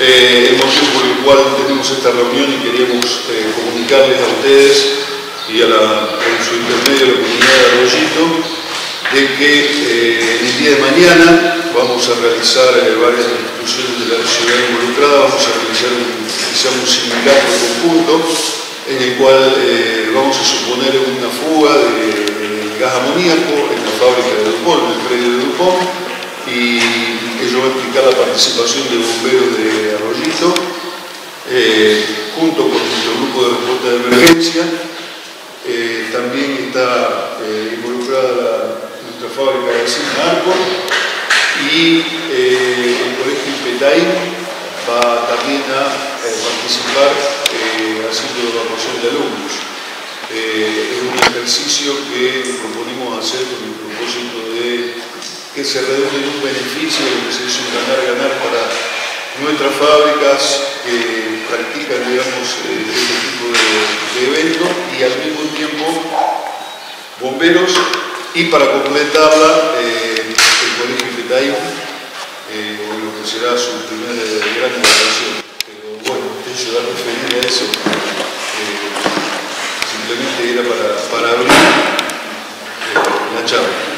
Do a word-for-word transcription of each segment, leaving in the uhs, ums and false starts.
Eh, el motivo por el cual tenemos esta reunión y queríamos eh, comunicarles a ustedes y a la, en su intermedio a la comunidad de Arroyito de que eh, en el día de mañana vamos a realizar eh, varias instituciones de la ciudad involucrada, vamos a realizar un, un simulacro conjunto en el cual eh, vamos a suponer una fuga de, de gas amoníaco en la fábrica de Dupont, en el predio de Dupont, y ello va a implicar la participación de bomberos de Arroyito, eh, junto con nuestro grupo de respuesta de emergencia. Eh, también está eh, involucrada la, nuestra fábrica de cine Arco, y eh, el colegio Ipetaín va también a eh, participar eh, haciendo evacuación de alumnos. Eh, es un ejercicio que proponemos hacer con el propósito de que se redunde en un beneficio, de que se hizo un ganar-ganar para nuestras fábricas que practican, digamos, eh, este tipo de, de eventos, y al mismo tiempo bomberos, y para completarla eh, el colegio Ipetaín, eh, lo que será su primera gran evaluación. Pero bueno, eso da referir a eso. Eh, simplemente era para, para abrir eh, la charla.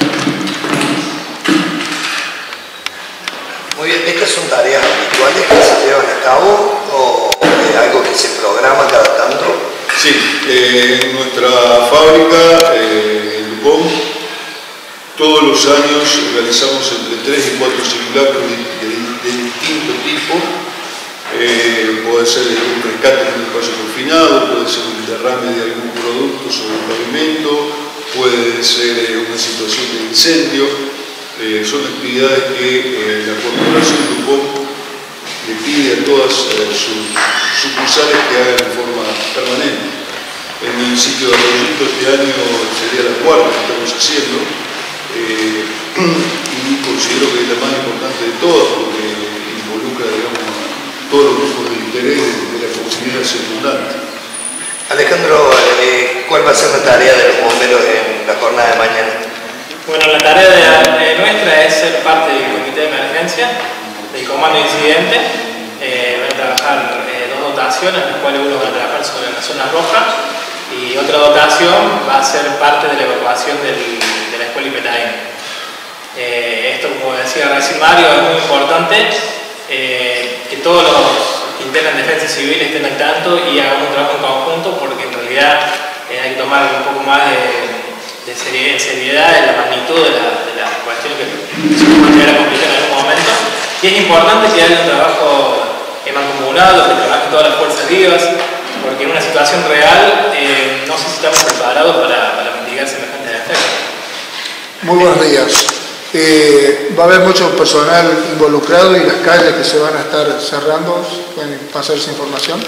Muy bien, ¿estas son tareas habituales que se llevan a cabo o es algo que se programa cada tanto? Sí, eh, en nuestra fábrica, eh, en Dupont, todos los años realizamos entre tres y cuatro simulacros de, de, de distinto tipo. Eh, puede ser un rescate en un espacio confinado, puede ser un derrame de algún producto sobre el pavimento, puede ser eh, una situación de incendio. Eh, son actividades que eh, la Corporación Dupont le pide a todas eh, sus sucursales que hagan de forma permanente. En el sitio de Arroyito este año sería la cuarta que estamos haciendo, eh, y considero que es la más importante de todas porque involucra, digamos, a todos los grupos de interés de la comunidad circundante. Alejandro, eh, ¿cuál va a ser la tarea de los bomberos en la jornada de mañana? Bueno, la tarea de, de nuestra es ser parte del comité de emergencia, del comando de incidente. Eh, van a trabajar eh, dos dotaciones, en las cuales uno va a trabajar sobre la zona roja y otra dotación va a ser parte de la evacuación del, de la escuela Ipetaín. Eh, esto, como decía recién Mario, es muy importante eh, que todos los que integran defensa civil estén al tanto y hagan un trabajo en conjunto, porque en realidad eh, hay que tomar un poco más de de seriedad de la magnitud de la, de la cuestión que se puede llegar a complicar en algún momento, y es importante que haya un trabajo mancomunado, que trabajen todas las fuerzas vivas, porque en una situación real eh, no sé si estamos preparados para, para mitigar semejantes efectos. Muy buenos días. Eh, va a haber mucho personal involucrado y las calles que se van a estar cerrando, ¿pueden pasar esa información?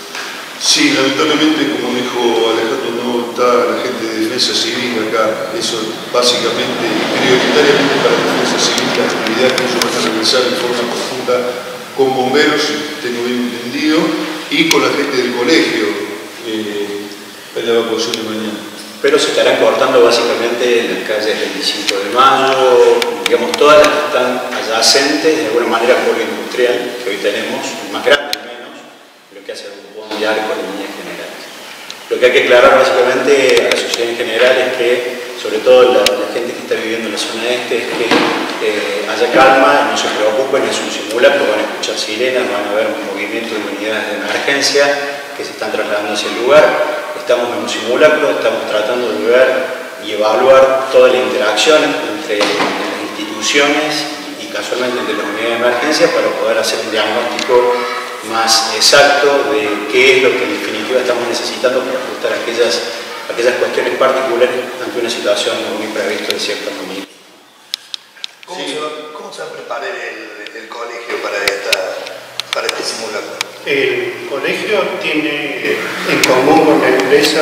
Sí, lamentablemente, como dijo Alejandro, no está la gente de defensa civil acá. Eso básicamente y prioritariamente para la defensa civil, la actividad que ellos van a realizar en forma conjunta con bomberos, si tengo bien entendido, y con la gente del colegio eh, en la evacuación de mañana. Pero se estarán cortando básicamente en las calles veinticinco de mayo, digamos, todas las que están adyacentes, de alguna manera, por lo industrial que hoy tenemos, más grande al menos, lo que hace un buen arco en líneas generales. Lo que hay que aclarar básicamente a la sociedad en general es que, sobre todo la, la gente que está viviendo en la zona este, es que eh, haya calma, no se preocupen, es un simulacro, van a escuchar sirenas, van a ver un movimiento de unidades de emergencia que se están trasladando hacia el lugar. Estamos en un simulacro, estamos tratando de ver y evaluar toda la interacción entre las instituciones y casualmente entre las unidades de emergencia para poder hacer un diagnóstico más exacto de qué es lo que en definitiva estamos necesitando para ajustar aquellas, aquellas cuestiones particulares ante una situación muy imprevista de cierta magnitud. ¿Cómo, sí. se va, ¿Cómo se va a preparar el, el colegio para, esta, para este simulacro? El colegio tiene en común con la empresa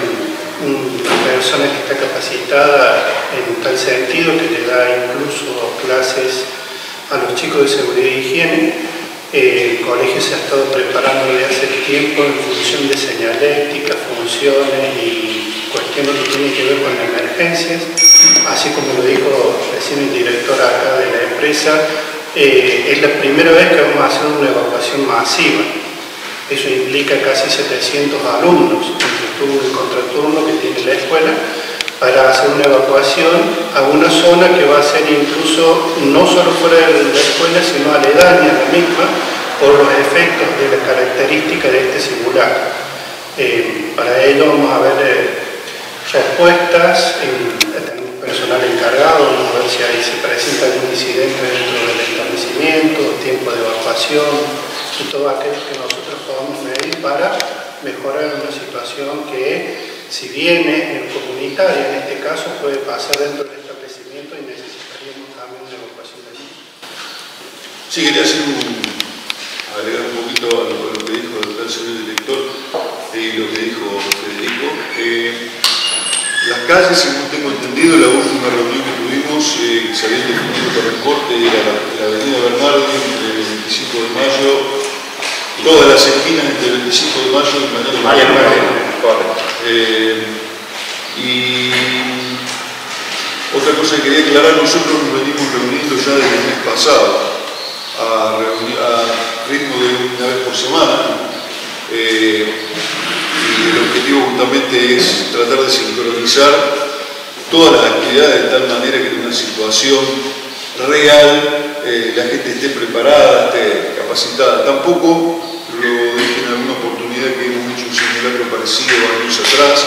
un, una persona que está capacitada en tal sentido que le da incluso clases a los chicos de seguridad e higiene. El colegio se ha estado preparando desde hace tiempo en función de señalética, funciones y cuestiones que tienen que ver con emergencias, así como lo dijo recién el director acá de la empresa. eh, es la primera vez que vamos a hacer una evacuación masiva. Eso implica casi setecientos alumnos, entre turno y contraturno que tiene la escuela, para hacer una evacuación a una zona que va a ser incluso no solo fuera de la escuela, sino aledaña a la misma, por los efectos de la característica de este simulacro. Eh, para ello vamos a ver eh, respuestas, en, tenemos personal encargado, vamos a ver si ahí se presenta algún incidente dentro del establecimiento, tiempo de evacuación y todo aquello que nosotros podamos medir para mejorar una situación que, si viene comunitaria en este caso, puede pasar dentro del establecimiento y necesitaríamos también una evacuación de allí. Sí, quería hacer un, agregar un poquito a lo, a lo que dijo el señor director y lo que dijo Federico. Eh, las calles, según tengo entendido, la última reunión que tuvimos, eh, que se había definido para el corte, era la, la avenida Bernardi, entre el veinticinco de mayo, todas las esquinas entre el veinticinco de mayo y María nueve. Eh, y otra cosa que quería aclarar, nosotros nos venimos reuniendo ya desde el mes pasado a, a ritmo de una vez por semana, eh, y el objetivo justamente es tratar de sincronizar todas las actividades de tal manera que en una situación real eh, la gente esté preparada, esté capacitada. Tampoco, lo dije en alguna oportunidad que hemos hecho un simulacro parecido años atrás,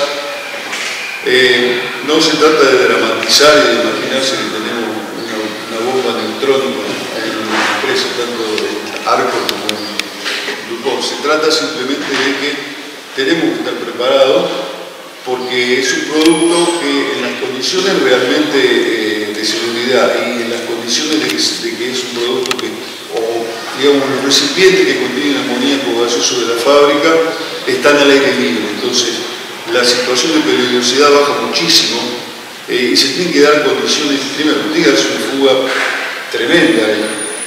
eh, no se trata de dramatizar y de imaginarse que tenemos una, una bomba neutrónica en una empresa, tanto de Arco como en Dupont. Se trata simplemente de que tenemos que estar preparados porque es un producto que en las condiciones realmente eh, de seguridad y en las condiciones de que, de que es un producto que, o digamos, los recipientes que contienen amoníaco gaseoso de la fábrica están al aire libre. Entonces, la situación de peligrosidad baja muchísimo eh, y se tienen que dar condiciones, primero, tiene que darse una fuga tremenda ahí,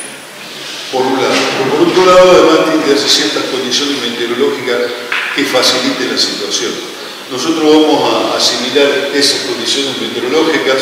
por un lado. Pero por otro lado, además, tiene que darse ciertas condiciones meteorológicas que faciliten la situación. Nosotros vamos a asimilar esas condiciones meteorológicas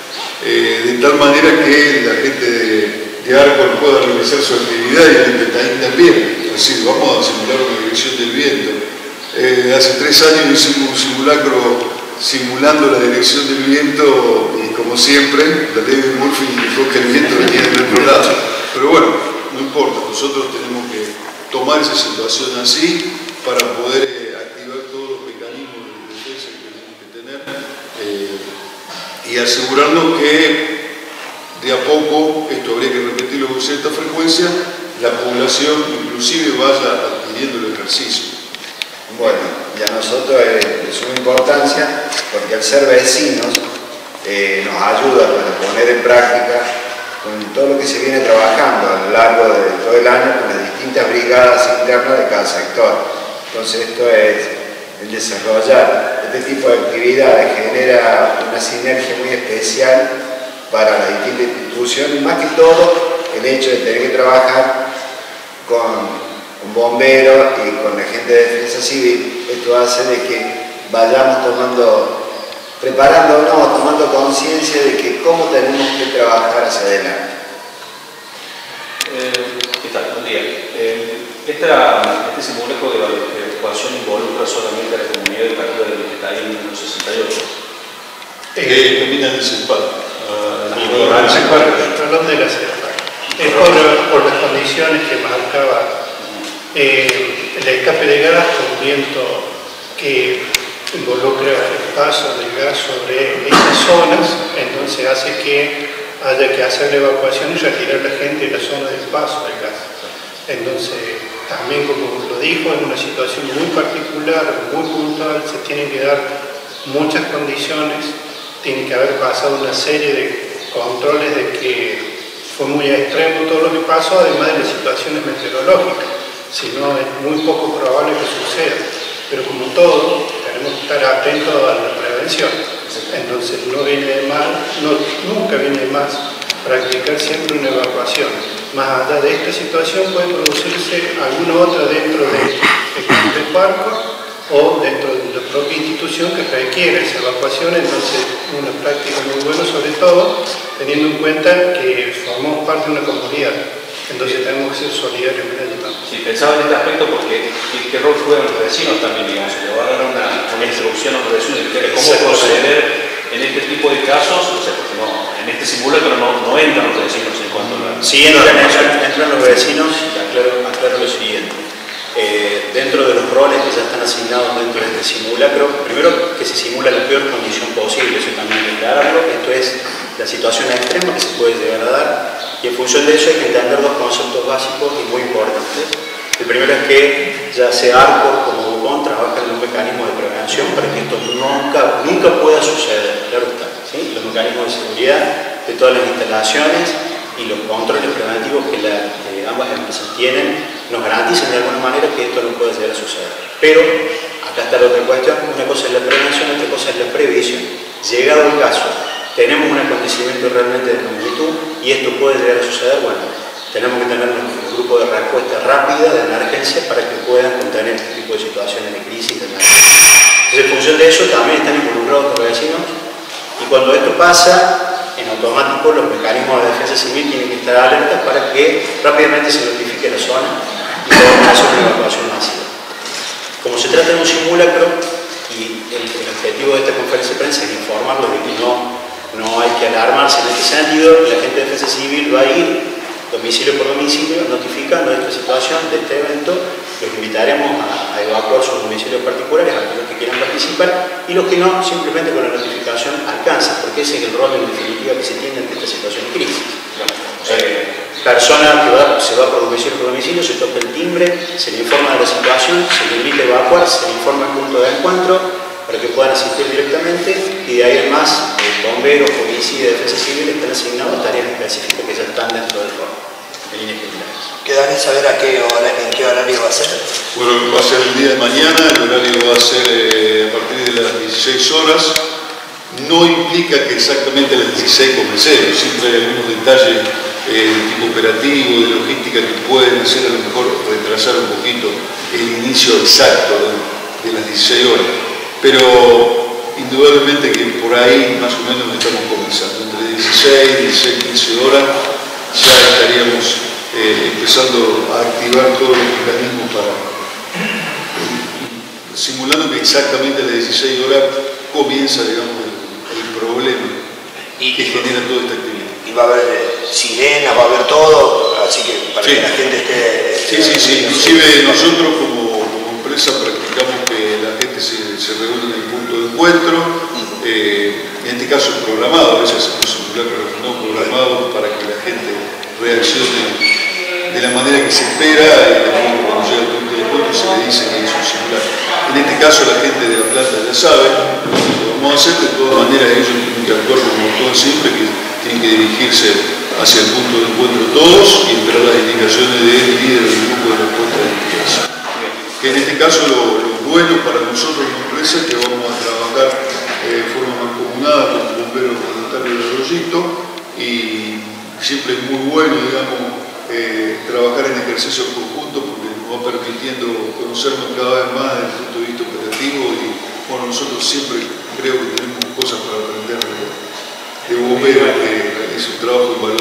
eh, de tal manera que la gente de, de Arcor pueda realizar su actividad y el de Petaín también. Es decir, vamos a simular una dirección del viento. Eh, hace tres años hicimos un simulacro simulando la dirección del viento y, como siempre, la ley de Murphy indicó que el viento venía del otro lado. Pero bueno, no importa, nosotros tenemos que tomar esa situación así para poder eh, activar todos los mecanismos de defensa que tenemos que tener eh, y asegurarnos que de a poco, esto habría que repetirlo con cierta frecuencia, la población inclusive vaya adquiriendo el ejercicio. Bueno, y a nosotros es de suma importancia porque al ser vecinos eh, nos ayuda para poner en práctica con todo lo que se viene trabajando a lo largo de todo el año con las distintas brigadas internas de cada sector. Entonces esto es el desarrollar este tipo de actividades genera una sinergia muy especial para las distintas instituciones y más que todo el hecho de tener que trabajar con con bomberos y con la gente de defensa civil. Esto hace de que vayamos tomando, preparándonos, tomando conciencia de que cómo tenemos que trabajar hacia adelante. Eh, ¿Qué tal? Buen día. Eh, esta, este simulacro de evacuación involucra solamente a la comunidad educativa del Petaín en el sesenta y ocho. Que termina en el CEPAC. El salón de la CEPAC. Es por, por las condiciones que marcaba Eh, el escape de gas con viento que involucra el paso del gas sobre esas zonas, entonces hace que haya que hacer la evacuación y retirar la gente de la zona del paso del gas. Entonces, también como lo dijo, es una situación muy particular, muy puntual, se tienen que dar muchas condiciones, tiene que haber pasado una serie de controles de que fue muy extremo todo lo que pasó, además de las situaciones meteorológicas. Si no, es muy poco probable que suceda. Pero como todo, tenemos que estar atentos a la prevención. Entonces, no viene de más, no, nunca viene de más practicar siempre una evacuación. Más allá de esta situación puede producirse alguna otra dentro del de, de parco o dentro de la propia institución que requiere esa evacuación. Entonces, una práctica muy buena, sobre todo teniendo en cuenta que formamos parte de una comunidad, entonces tenemos que ser solidarios con ellos también. Sí, pensaba en este aspecto porque ¿qué, qué rol juegan los vecinos también, digamos? Le va a dar una, una instrucción a los vecinos de cómo proceder en este tipo de casos, o sea, porque no, en este simulacro no, no entran los vecinos en cuanto a la... Sí, entran, entran, entran los vecinos, y aclaro, aclaro lo siguiente. Eh, dentro de los roles que ya están asignados dentro de este simulacro, primero que se simula la peor condición posible, eso también hay que aclararlo, esto es la situación extrema que se puede llegar a dar, y en función de eso hay que entender dos conceptos básicos y muy importantes. El primero es que ya sea ARCO como BUCON trabajan en un mecanismo de prevención para que esto nunca, nunca pueda suceder, claro está, ¿sí? Los mecanismos de seguridad de todas las instalaciones y los controles preventivos que, la, que ambas empresas tienen nos garantizan de alguna manera que esto no pueda llegar a suceder. Pero, acá está la otra cuestión, una cosa es la prevención, otra cosa es la previsión. Llegado el caso, tenemos un acontecimiento realmente de magnitud y esto puede llegar a suceder, bueno, tenemos que tener un grupo de respuesta rápida, de emergencia, para que puedan contener este tipo de situaciones de crisis, de emergencia. Entonces, en función de eso, también están involucrados los vecinos, y cuando esto pasa, en automático los mecanismos de defensa civil tienen que estar alertas para que rápidamente se notifique la zona y podamos hacer una evacuación masiva. Como se trata de un simulacro, y el, el objetivo de esta conferencia de prensa es informarlos de que no, no hay que alarmarse en este sentido, la gente de defensa civil va a ir domicilio por domicilio, notificando esta situación, de este evento. Los invitaremos a, a evacuar sus domicilios particulares, a aquellos que quieran participar, y los que no, simplemente con la notificación alcanza, porque ese es el rol en definitiva que se tiene ante esta situación de crisis. Eh, persona que va, se va por domicilio por domicilio, se toca el timbre, se le informa de la situación, se le invita a evacuar, se le informa el punto de encuentro para que puedan asistir directamente, y de ahí en más, eh, bomberos, policía y defensa civil están asignados a tareas específicas que ya están dentro del rol, en líneas generales. ¿Quedan en saber a qué hora, en qué horario va a ser? Bueno, va a ser el día de mañana, el horario va a ser eh, a partir de las dieciséis horas. No implica que exactamente a las dieciséis comencemos, siempre hay algunos detalles eh, de tipo operativo, de logística, que pueden hacer a lo mejor retrasar un poquito el inicio exacto de, de las dieciséis horas. Pero indudablemente que por ahí más o menos estamos comenzando. Entre dieciséis y dieciséis, quince horas ya estaríamos eh, empezando a activar todos los mecanismos para, eh, simulando que exactamente a las dieciséis horas comienza, digamos, el, el problema y que genera toda esta actividad. Y va a haber eh, sirena, va a haber todo, así que para sí. que la gente esté... Sí, sí, sí. Inclusive nosotros como, como empresa practicamos que la gente se, se reúne en el punto de encuentro, eh, en este caso programado, a veces hacemos simulacros no programados para que la gente reaccione de la manera que se espera, y también cuando llega al punto de encuentro se le dice que es un simulacro. En este caso la gente de la planta ya sabe lo que vamos a hacer, de todas maneras ellos tienen que actuar como todo siempre, que tienen que dirigirse hacia el punto de encuentro todos y esperar las indicaciones del líder del grupo de respuesta de investigación. Que en este caso lo, lo bueno para nosotros como empresa es que vamos a trabajar eh, de forma mancomunada con el bombero voluntario de Arroyito, y siempre es muy bueno, digamos, eh, trabajar en ejercicios conjuntos porque nos va permitiendo conocernos cada vez más desde el punto de vista operativo, y bueno, nosotros siempre creo que tenemos cosas para aprender de, de bomberos que es un trabajo invaluable.